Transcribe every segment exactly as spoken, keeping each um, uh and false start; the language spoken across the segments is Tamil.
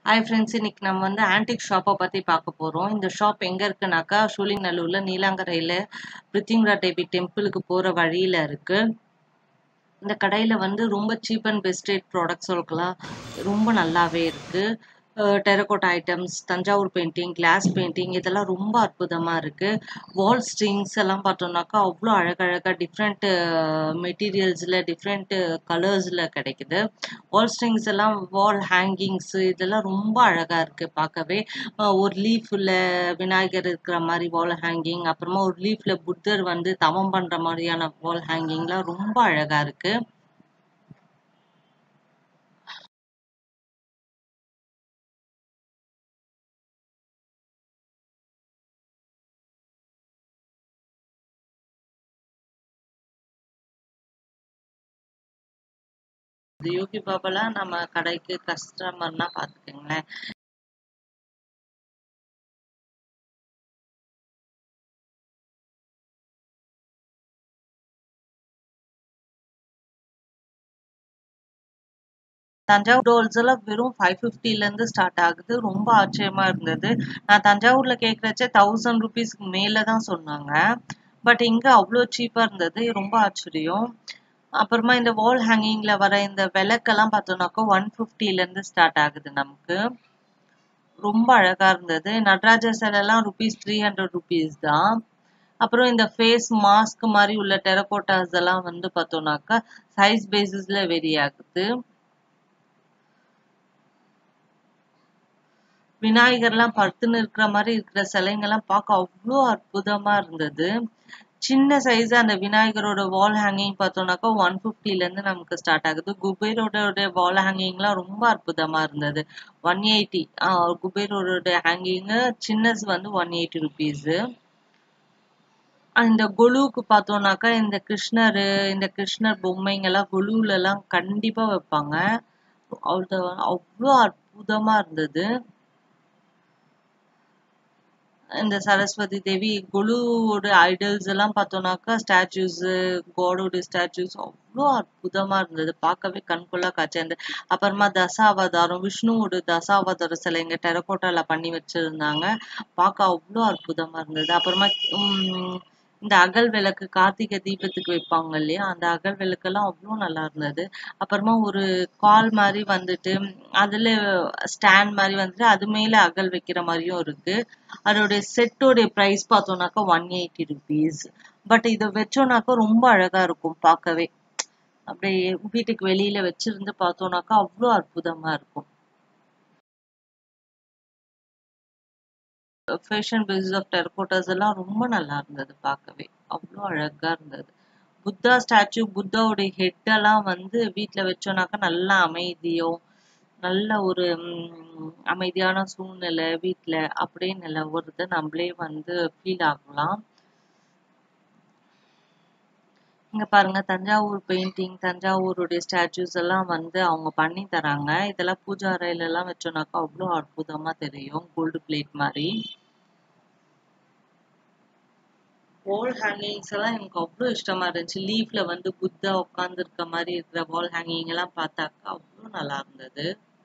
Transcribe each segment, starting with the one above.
Hi friends, இன்னைக்கு நம்ம வந்து ஆன்டிக் ஷாப்பை பத்தி பார்க்க போறோம். இந்த ஷாப் எங்க இருக்குனாக்கா சூழிநல்லூர்ல நீலாங்கரையில பிரித்திங்கரா தேவி டெம்பிளுக்கு போற வழியில இருக்கு. இந்த கடையில வந்து ரொம்ப cheap and best rate products இருக்கலாம். ரொம்ப நல்லாவே இருக்கு. Terracotta items, Thanjavur painting, glass painting இதெல்லாம் ரொம்ப அற்புதமா இருக்கு. வால் ஸ்ட்ரிங்ஸ் எல்லாம் பார்த்தோம்னாக்கா அவ்வளோ அழகழகா டிஃப்ரெண்ட் மெட்டீரியல்ஸ்ல டிஃப்ரெண்ட் கலர்ஸ்ல கிடைக்குது. வால் ஸ்ட்ரிங்ஸ் எல்லாம் வால் ஹேங்கிங்ஸ் இதெல்லாம் ரொம்ப அழகா இருக்கு பார்க்கவே. அஹ் ஒரு லீஃப்ல விநாயகர் இருக்கிற மாதிரி வால் ஹேங்கிங், அப்புறமா ஒரு லீஃப்ல புத்தர் வந்து தவம் பண்ற மாதிரியான வால் ஹேங்கிங்லாம் ரொம்ப அழகா இருக்கு. இது யோகி பாபாலாம் நம்ம கடைக்கு கஸ்டமர்னா பாத்துக்கோங்களேன். தஞ்சாவூர் டோல்ஸ் எல்லாம் வெறும் ஃபைவ் ஃபிஃப்டில இருந்து ஸ்டார்ட் ஆகுது. ரொம்ப ஆச்சரியமா இருந்தது. நான் தஞ்சாவூர்ல கேக்குறச்சே தௌசண்ட் ருபீஸ்க்கு மேல தான் சொன்னாங்க. பட் இங்க அவ்வளோ சீப்பா இருந்தது. ரொம்ப ஆச்சரியம். அப்புறமா இந்த வால் ஹேங்கிங்ல வர இந்த விளக்கெல்லாம் பார்த்தோம்னாக்கா ஒன் ஃபிஃப்டில இருந்து ஸ்டார்ட் ஆகுது நமக்கு. ரொம்ப அழகா இருந்தது. நடராஜர் சிலை எல்லாம் ருபீஸ் த்ரீ ஹண்ட்ரட் ருபீஸ் தான். அப்புறம் இந்த ஃபேஸ் மாஸ்க் மாதிரி உள்ள டெரகோட்டாஸ் எல்லாம் வந்து பார்த்தோம்னாக்கா சைஸ் பேசிஸ்ல வெரி ஆகுது. விநாயகர்லாம் படுத்துன்னு இருக்கிற மாதிரி இருக்கிற சிலைங்கெல்லாம் பார்க்க அவ்வளோ அற்புதமா இருந்தது. சின்ன சைஸ் அந்த விநாயகரோட வால் ஹேங்கிங் பார்த்தோம்னாக்கா ஒன் ஃபிஃப்டில இருந்து நமக்கு ஸ்டார்ட் ஆகுது. குபேரோட வால் ஹேங்கிங்லாம் ரொம்ப அற்புதமா இருந்தது. ஒன் எயிட்டி குபேரோட ஹேங்கிங் சின்னஸ் வந்து ஒன் எயிட்டி ருபீஸ். இந்த கொலுவுக்கு பார்த்தோம்னாக்கா இந்த கிருஷ்ணர் இந்த கிருஷ்ணர் பொம்மைங்க எல்லாம் கொலுவுல எல்லாம் கண்டிப்பா வைப்பாங்க. அவ்வளோ அவ்வளோ அற்புதமா இருந்தது. இந்த சரஸ்வதி தேவி கொலுவோட ஐடல்ஸ் எல்லாம் பார்த்தோம்னாக்கா ஸ்டாச்சூஸ், காடோட ஸ்டாச்சூஸ் அவ்வளோ அற்புதமா இருந்தது. பார்க்கவே கண்கொள்ளா காட்சி. அந்த அப்புறமா தசாவதாரம் விஷ்ணுவோட தசாவதார சிலைங்க டெரகோட்டால பண்ணி வச்சிருந்தாங்க. பார்க்க அவ்வளோ அற்புதமா இருந்தது. அப்புறமா உம் இந்த அகல் விளக்கு கார்த்திகை தீபத்துக்கு வைப்பாங்க இல்லையா, அந்த அகல் விளக்கெல்லாம் அவ்வளோ நல்லா இருந்தது. அப்புறமா ஒரு கால் மாதிரி வந்துட்டு அதுல ஸ்டாண்ட் மாதிரி வந்துட்டு அது மேல அகல் வைக்கிற மாதிரியும் இருக்கு. அதோடைய செட்டோடைய பிரைஸ் பார்த்தோம்னாக்கா ஒன் எயிட்டி ருபீஸ். பட் இதை வச்சோம்னாக்கா ரொம்ப அழகா இருக்கும் பார்க்கவே. அப்படியே வீட்டுக்கு வெளியில வச்சிருந்து பார்த்தோம்னாக்கா அவ்வளோ அற்புதமா இருக்கும். ஃபேஷன் பேசிஸ் ஆஃப் டெரகோட்டாஸ் எல்லாம் ரொம்ப நல்லா இருந்தது பார்க்கவே. அவ்வளோ அழகா இருந்தது. புத்தா ஸ்டாச்சு, புத்தாவுடைய ஹெட் எல்லாம் வந்து வீட்டுல வச்சோம்னாக்கா நல்ல அமைதியோ நல்ல ஒரு ம், அமைதியான சூழ்நிலை வீட்டுல அப்படியே நிலவுறது நம்மளே வந்து ஃபீல் ஆகலாம். இங்க பாருங்க தஞ்சாவூர் பெயிண்டிங், தஞ்சாவூருடைய ஸ்டாச்சூஸ் எல்லாம் வந்து அவங்க பண்ணி தராங்க. இதெல்லாம் பூஜா அறையில எல்லாம் வச்சோம்னாக்கா அவ்வளோ அற்புதமா தெரியும். கோல்டு பிளேட் மாதிரி. வால் ஹேங்கிங்ஸ் எல்லாம் எனக்கு அவ்வளோ இஷ்டமா இருந்துச்சு. லீஃப்ல வந்து புத்தா உட்கார்ந்து இருக்க மாதிரி இருக்கிற வால் ஹேங்கிங் எல்லாம் பார்த்தாக்கா அவ்வளோ நல்லா இருந்தது.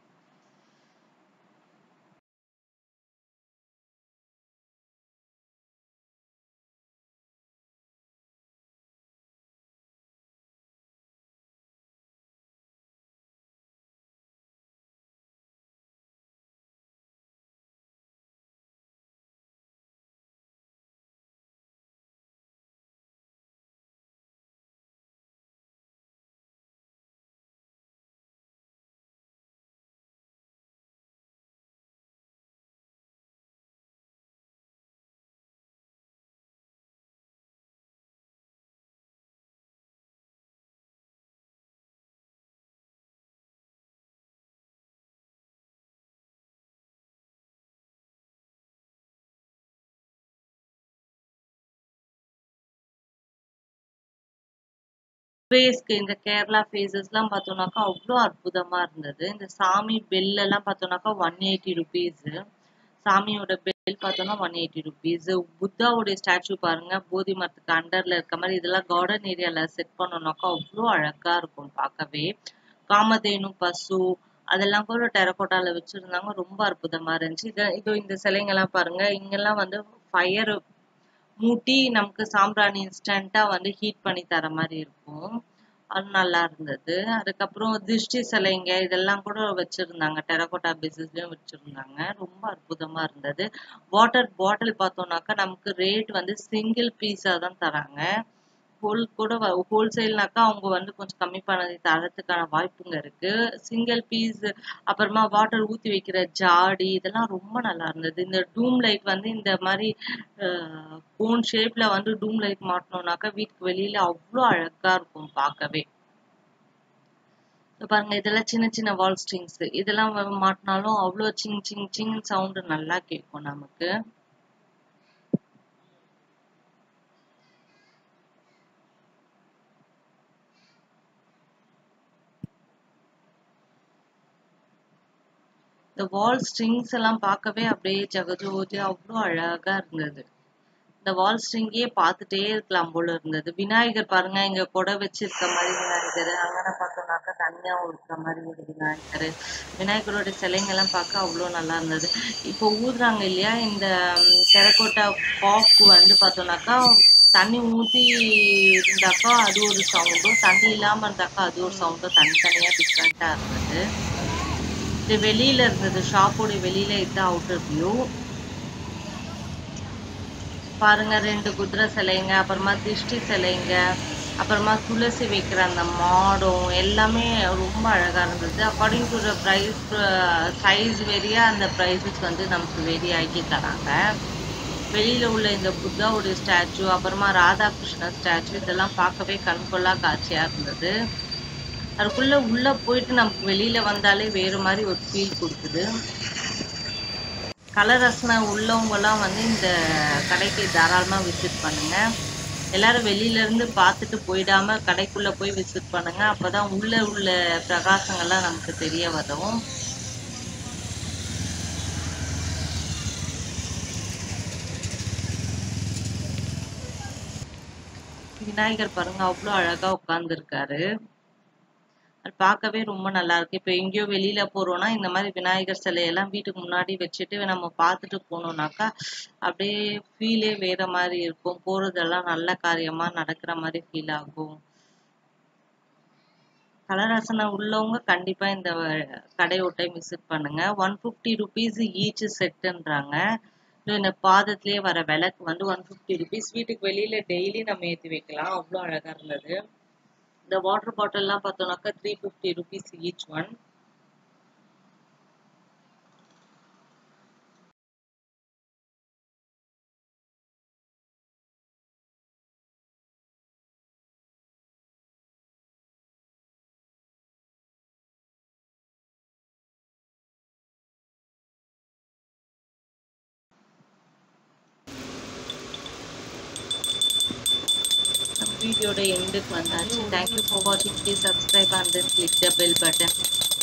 ஃபேஸ்க்கு இந்த கேரளா ஃபேஸஸ் எல்லாம் பார்த்தோம்னாக்கா அவ்வளோ அற்புதமா இருந்தது. இந்த சாமி பெல் எல்லாம் பார்த்தோம்னாக்கா ஒன் எயிட்டி ருபீஸ். சாமியோட பெல் பார்த்தோம்னா ஒன் எயிட்டி ருபீஸ். புத்தாவுடைய ஸ்டாச்சு பாருங்க, போதி மரத்துக்கு அண்டர்ல இருக்க மாதிரி. இதெல்லாம் கார்டன் ஏரியால செட் பண்ணோம்னாக்கா அவ்வளோ அழகா இருக்கும் பார்க்கவே. காமதேனு பசு, அதெல்லாம் கூட டெரகோட்டால வச்சிருந்தாங்க. ரொம்ப அற்புதமா இருந்துச்சு. இத இதோ இந்த சிலைங்கலாம் பாருங்க. இங்கெல்லாம் வந்து ஃபயர் மூட்டி நமக்கு சாம்பிராணி இன்ஸ்டன்ட்டா வந்து ஹீட் பண்ணி தர மாரி இருக்கும். அது நல்லா இருந்தது. அதுக்கப்புறம் திருஷ்டி சிலைங்க இதெல்லாம் கூட வச்சிருந்தாங்க. டெரகோட்டா பேசிஸ்லயும் வச்சிருந்தாங்க. ரொம்ப அற்புதமா இருந்தது. வாட்டர் பாட்டில் பார்த்தோம்னாக்கா நமக்கு ரேட் வந்து சிங்கிள் பீஸா தான் தராங்க. ஹோல் கூட ஹோல்சேல்னாக்கா அவங்க வந்து கொஞ்சம் கம்மி பண்ணி தரத்துக்கான வாய்ப்புங்க இருக்கு. சிங்கிள் பீஸ் அப்புறமா வாட்டர் ஊத்தி வைக்கிற ஜாடி இதெல்லாம் ரொம்ப நல்லா இருந்தது. இந்த டூம் லைட் வந்து இந்த மாதிரி கோன் ஷேப்ல வந்து டூம் லைட் மாட்டணும்னாக்கா வீட்டுக்கு வெளியில அவ்வளோ அழகா இருக்கும் பார்க்கவே. இப்ப பாருங்க இதெல்லாம் சின்ன சின்ன வால் ஸ்ட்ரிங்ஸ் இதெல்லாம் வ- மாட்டினாலும் அவ்வளோ சிங் சிங் சிங் சவுண்ட் நல்லா கேட்கும் நமக்கு. இந்த வால் ஸ்ட்ரிங்ஸ் எல்லாம் பார்க்கவே அப்படியே ஜெகஜோதியா அவ்வளோ அழகா இருந்தது. இந்த வால் ஸ்ட்ரிங்கே பார்த்துட்டே இருக்கலாம் போல இருந்தது. விநாயகர் பாருங்க இங்க கொடை வச்சிருக்க மாதிரி விநாயகர், அங்கன பார்த்தோம்னாக்கா தனியா இருக்கிற மாதிரி ஒரு விநாயகர். விநாயகரோட சிலைங்க எல்லாம் பார்க்க அவ்வளோ நல்லா இருந்தது. இப்போ ஊதுறாங்க இல்லையா இந்த டெரகோட்டா பாக்கு வந்து பார்த்தோம்னாக்கா தண்ணி ஊத்தி இருந்தாக்கா அது ஒரு சவுண்டும், தண்ணி இல்லாம இருந்தாக்கா அது ஒரு சவுண்டும் தனித்தனியா டிஃப்ரெண்டா இருந்தது. இது வெளியில இருந்தது, ஷாப்போட வெளியில இதுதான் அவுட்டர் வியூ. பாருங்க ரெண்டு குதிரை சிலைங்க, அப்புறமா திருஷ்டி சிலைங்க, அப்புறமா துளசி வைக்கிற அந்த மாடம் எல்லாமே ரொம்ப அழகா இருந்தது. According to the price size வெரியா அந்த ப்ரைஸஸ் வந்து நமக்கு வெரி ஆக்கி தராங்க. வெளியில உள்ள இந்த புத்தாவுடைய ஸ்டாச்சு, அப்புறமா ராதாகிருஷ்ண ஸ்டாச்சு இதெல்லாம் பார்க்கவே கண்கொள்ளா காட்சியா இருந்தது. அதுக்குள்ள உள்ள போயிட்டு நமக்கு வெளியில வந்தாலே வேற மாதிரி ஒரு ஃபீல் கொடுக்குது. கலர் ரசனை உள்ளவங்கலாம் வந்து இந்த கடைக்கு தாராளமா விசிட் பண்ணுங்க. எல்லாரும் வெளியில இருந்து பார்த்துட்டு போயிடாம கடைக்குள்ள போய் விசிட் பண்ணுங்க. அப்பதான் உள்ள உள்ள பிரகாசங்கள்லாம் நமக்கு தெரிய வரும். விநாயகர் பாருங்க அவ்வளோ அழகா உட்கார்ந்துருக்காரு. அது பார்க்கவே ரொம்ப நல்லா இருக்கு. இப்போ எங்கேயோ வெளியில போறோம்னா இந்த மாதிரி விநாயகர் சிலையெல்லாம் வீட்டுக்கு முன்னாடி வச்சுட்டு நம்ம பார்த்துட்டு போனோம்னாக்கா அப்படியே ஃபீலே வேற மாதிரி இருக்கும். போறதெல்லாம் நல்ல காரியமா நடக்கிற மாதிரி ஃபீல் ஆகும். கலராசனை உள்ளவங்க கண்டிப்பா இந்த கடையோட்டை விசிட் பண்ணுங்க. ஒன் ஃபிஃப்டி ருபீஸ் ஈச் செட்டுன்றாங்க. இந்த பாதத்திலேயே வர விளக்கு வந்து ஒன் ஃபிஃப்டி ருபீஸ். வீட்டுக்கு வெளியில டெய்லி நம்ம ஏற்றி வைக்கலாம். அவ்வளோ அழகா இருந்தது. இந்த வாட்டர் பாட்டில்லாம் பார்த்தோம்னாக்கா three fifty rupees each one. வீடியோட எண்டுக்கு வந்தாச்சு. தேங்க்யூ ஃபார் வாட்சிங். Please subscribe and then click the bell button.